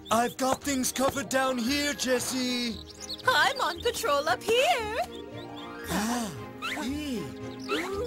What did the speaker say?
I've got things covered down here, Jessie. I'm on patrol up here. Ah, hey.